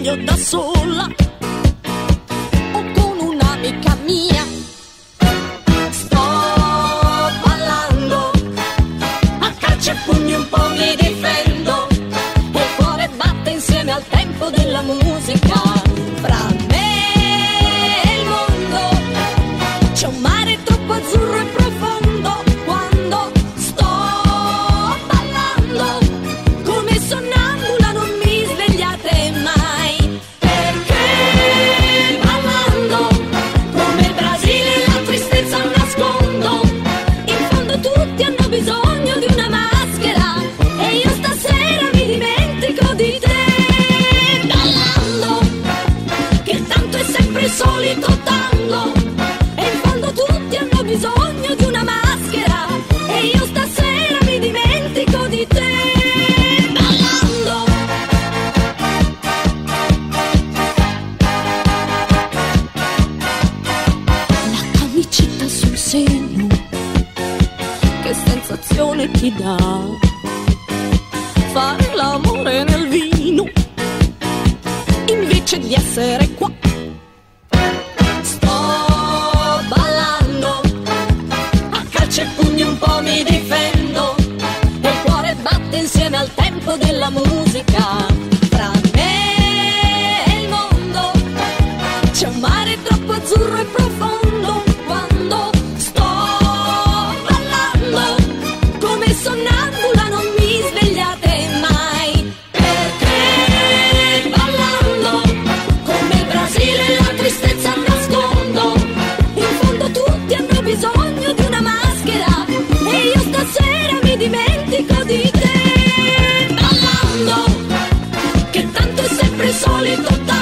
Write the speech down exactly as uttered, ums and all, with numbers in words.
sogno da sola o con un'amica mia. Sto ballando, a calci e pugni un po' mi difendo, e il cuore batte insieme al tempo della musica. Fra me e il mondo c'è un mare troppo azzurro e profondo. Quando sto ballando, come sonnambula non mi svegliate mai, perché ballando come il Brasile la tristezza nascondo. In fondo tutti hanno bisogno di una maschera e io stasera mi dimentico di te. Ballando, che tanto è sempre il solito tango, e in fondo tutti hanno bisogno di una maschera e io stasera mi dimentico di te. Ballando, la camicetta sul seno, che sensazione ti dà fare l'amore nel vino invece di essere qua. Sto ballando, a calci e pugni un po' mi difendo, e il cuore batte insieme al tempo della musica. Tra me e il mondo c'è un mare troppo azzurro e profondo. Quando sto ballando, come sonnambula non mi svegliate mai, perché ballando come il Brasile la tristezza nascondo. In fondo tutti hanno bisogno di una maschera e io stasera mi dimentico di te. Ballando, che tanto è sempre il solito